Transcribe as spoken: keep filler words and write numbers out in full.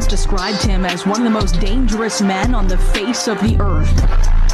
described him as one of the most dangerous men on the face of the earth.